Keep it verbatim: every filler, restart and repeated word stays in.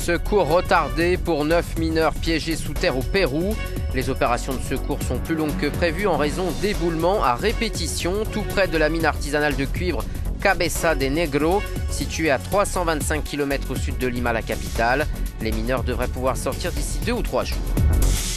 secours retardé pour neuf mineurs piégés sous terre au Pérou. Les opérations de secours sont plus longues que prévues en raison d'éboulements à répétition tout près de la mine artisanale de cuivre Cabeza de Negro, située à trois cent vingt-cinq kilomètres au sud de Lima, la capitale. Les mineurs devraient pouvoir sortir d'ici deux ou trois jours.